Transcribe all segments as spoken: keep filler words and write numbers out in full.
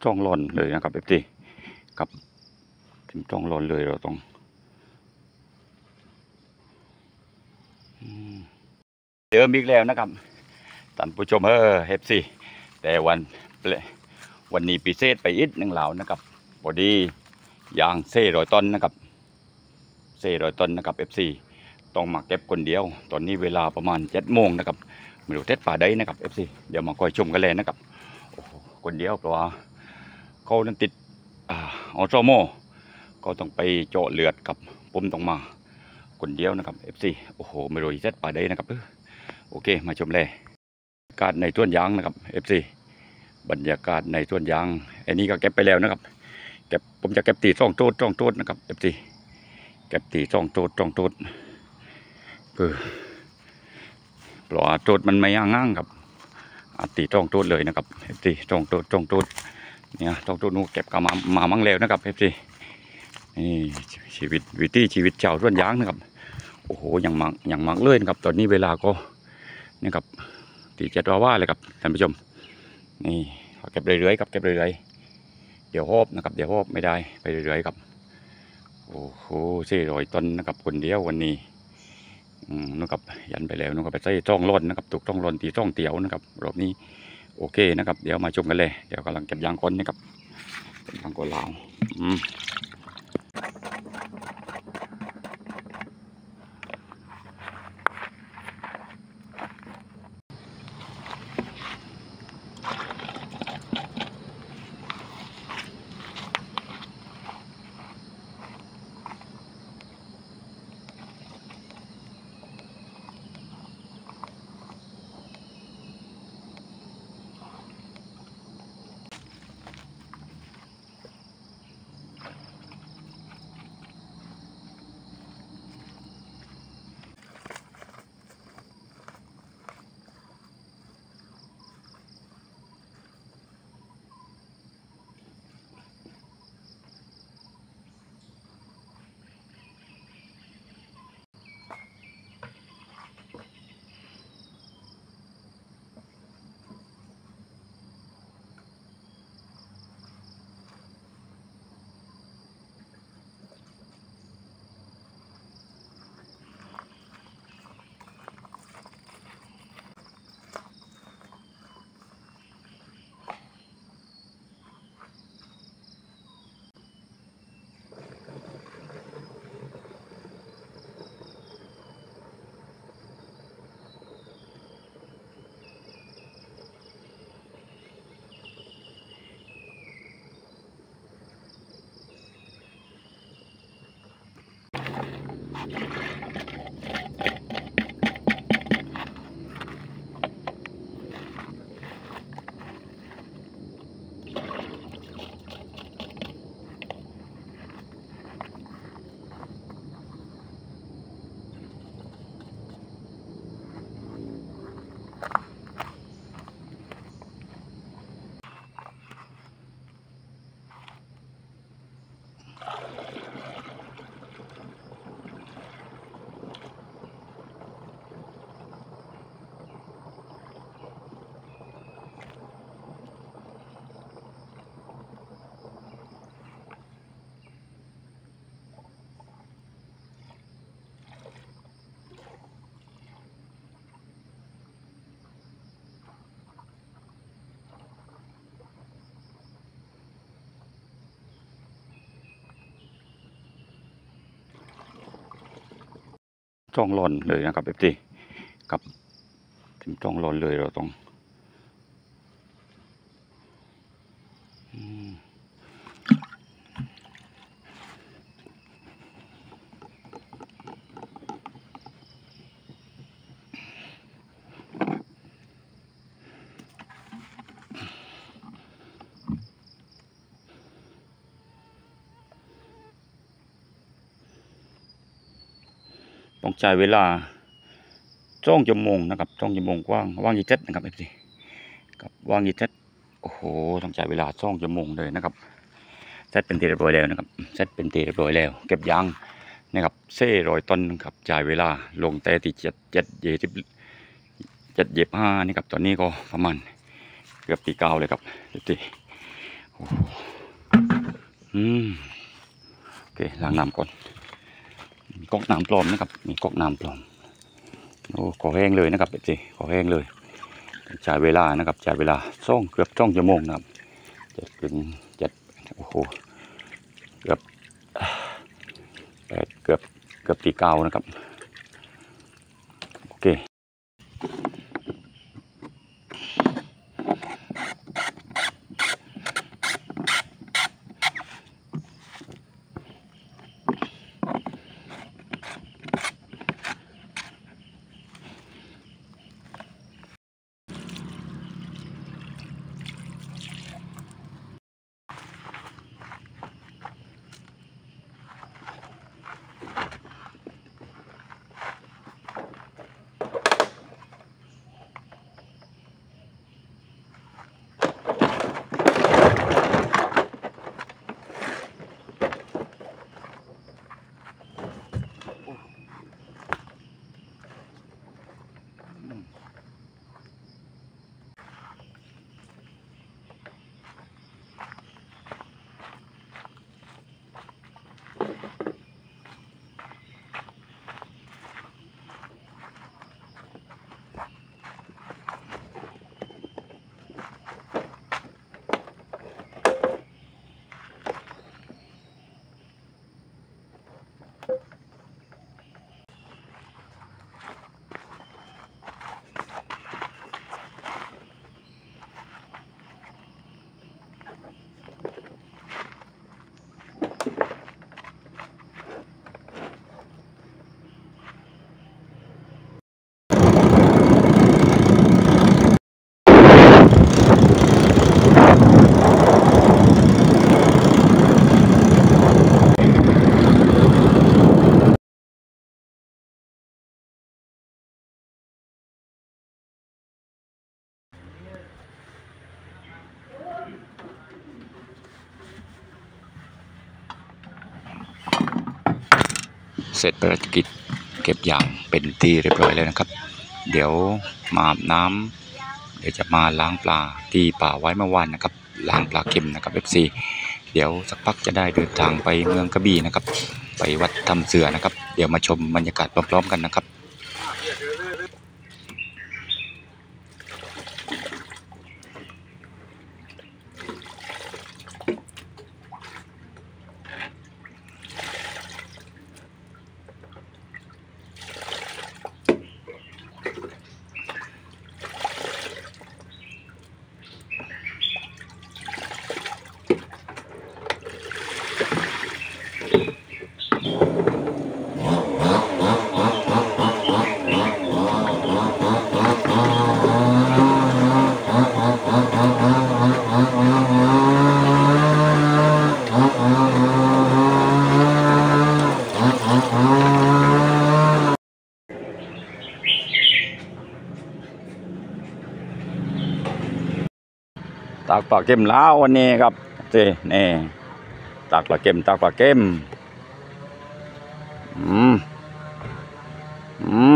จ้องหล่นเลยนะครับเอฟซีกับถึงจ้องหล่นเลยเราต้องเดิมอีกแล้วนะครับท่านผู้ชมเออเอฟซีแต่วันวันนี้พิเศษไปอีกหนึ่งเหล่านะครับพอดียางเซ่ร้อยต้นนะครับเซ่ร้อยต้นนะครับเอฟซีต้องมาเก็บคนเดียวตอนนี้เวลาประมาณเจ็ดโมงนะครับไม่รู้เท็ดป่าได้นะครับเอฟซีเดี๋ยวมาคอยชมกันเลยนะครับโอ้โหคนเดียวเพราะว่าเขานั้นติดออโตโมก็ต้องไปเจาะเลือดกับผมต้องมาคนเดียวนะครับเอฟซีโอ้โหไม่รู้เท็ดป่าได้นะครับโอเคมาชมเลยบรรยากาศในต้นยางนะครับเอฟซีบรรยากาศในต้นยางอันนี้ก็เก็บไปแล้วนะครับเก็บผมจะเก็บตีซ่องโต๊ดซ่องโต๊ดนะครับเอฟซีเก็บตีซ่องโต๊ดซ่องโต๊ดคือเพราะว่าโต๊ดมันไม่ย่างง่างครับอาตีซ่องโต๊ดเลยนะครับเอฟซีซ่องโต๊ดซ่องโต๊ดเนี่ยซ่องโต๊ดนู้เก็บกมามามั่งแล้วนะครับเอฟซีนี่ชีวิตวิถีชีวิตชาวต้นยางนะครับโอ้โหอย่างมักอย่างมักเลยนะครับตอนนี้เวลาก็นี่ครับตีเจ็ดว่าว่าเลยครับท่านผู้ชมนี่เก็บเรื่อยๆครับเก็บเรื่อยๆเดี๋ยวหอบนะครับเดี๋ยวหอบไม่ได้ไปเรื่อยๆครับโอ้โหสี่ร้อยต้นนะครับคนเดียววันนี้อืมนะครับยันไปแล้วนะครับไปใส่จ้องร่นนะครับถูกจ้องร่นตีจ้องเตี๋ยวนะครับรอบนี้โอเคนะครับเดี๋ยวมาชมกันเลยเดี๋ยวกำลังเก็บยางก้นนะครับยางก้นลาวอืมจ้องหล่นเลยนะครับเอฟซีกับถึงจ้องหล่นเลยเราต้องต้องใช้เวลาจ้องจมูกนะครับจ้องจมูกกว้างว่างยี่เจ็ดนะครับเอฟซีกับว่างยี่เจ็ดโอ้โหต้องใช้เวลาจ้องจมูกเลยนะครับเซตเป็นทีเรียบร้อยแล้วนะครับเซตเป็นทีเรียบร้อยแล้วเก็บยางนะครับเซ่ร้อยต้นครับจ่ายเวลาลงแต่ที่เจ็ดเจ็ดเย็บเจ็ดเย็บห้านี่ครับตอนนี้ก็ประมาณเกือบตีเก้าเลยครับเอฟซีโหอืมโอเคล้างน้ำก่อนมีก๊อกน้ำปลอมนะครับมีก๊อกน้ำปลอมโอ้ขอแห้งเลยนะครับเจ๊ขอแห้งเลยใช้เวลานะครับใช้เวลาซ่องเกือบซ่องชั่วโมงนะครับจะถึงจะโอ้โหเกือบแปดเกือบเกือบตีเก้านะครับโอเคเสร็จภารกิจเก็บยางเป็นที่เรียบร้อยแล้วนะครับเดี๋ยวมาอาบน้ำเดี๋ยวจะมาล้างปลาที่ป่าไว้เมื่อวานนะครับล้างปลาเค็มนะครับ เอฟ ซี เดี๋ยวสักพักจะได้เดินทางไปเมืองกระบี่นะครับไปวัดถ้ำเสือนะครับเดี๋ยวมาชมบรรยากาศพร้อมๆกันนะครับตากปลาเค็มแล้ววันนี้ครับเจ๊นี่ตากปลาเค็มตากปลาเค็มอืมอืม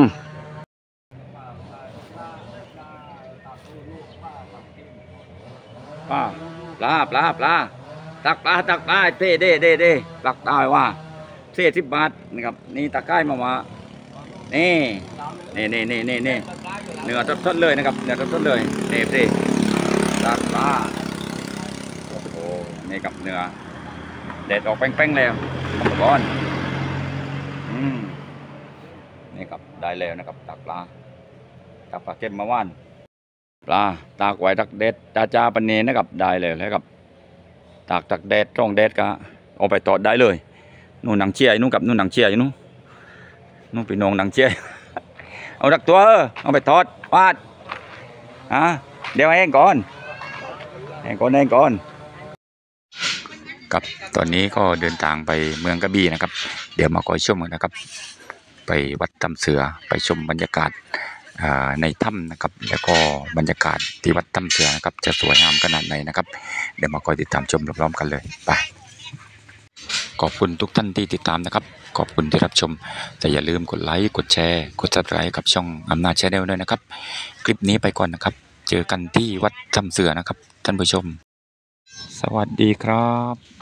ปลาปลาปลาปลาตักปลาตักปลาเต้เด้เด้เด้ตักได้ว่าเศษสิบบาทนะครับนี่ตะไคร้มาว่านี่นี่นี่นี่นี่นี่เนื้อสดๆเลยนะครับเนื้อสดๆเลยนี่สิตักปลาโอ้โหนี่กับเนื้อเด็ดออกแป้งๆแล้วครับก่อนอืมนี่ครับได้แล้วนะครับตักปลาตักปลาเค็มมาว่านปลาตากไว้ตักเด็ดตาจ้าปันเนนะครับได้เลยแล้วครับตากตักเด็ดตรงเด็ดก็เอาไปตอดได้เลยนู่นหนังเชียร์นู่นกับนู่นหนังเชียร์นู่นนู่นปีนงหนังเชียร์เอาดักตัวเอาไปทอดวาดอ่ะเดี๋ยวแห้งก่อนแห้งก่อนแห้งก่อนกับตอนนี้ก็เดินทางไปเมืองกระบี่นะครับเดี๋ยวมาคอยชมกันนะครับไปวัดถ้ำเสือไปชมบรรยากาศในถ้ำนะครับแล้วก็บรรยากาศที่วัดถ้ำเสือนะครับจะสวยงามขนาดไหนนะครับเดี๋ยวมาคอยติดตามชมพร้อมๆกันเลยไปขอบคุณทุกท่านที่ติดตามนะครับขอบคุณที่รับชมแต่อย่าลืมกดไลค์กดแชร์กดซับสไครต์กับช่องอำนาจแชนแนลด้วยนะครับคลิปนี้ไปก่อนนะครับเจอกันที่วัดถ้ำเสือนะครับท่านผู้ชมสวัสดีครับ